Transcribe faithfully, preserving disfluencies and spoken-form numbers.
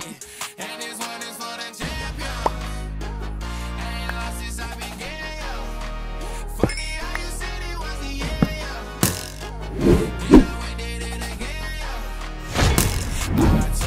And this one is for the champion. I ain't lost since I began, yo. Funny how you said it was the end, yo. You know we did it again, yo. I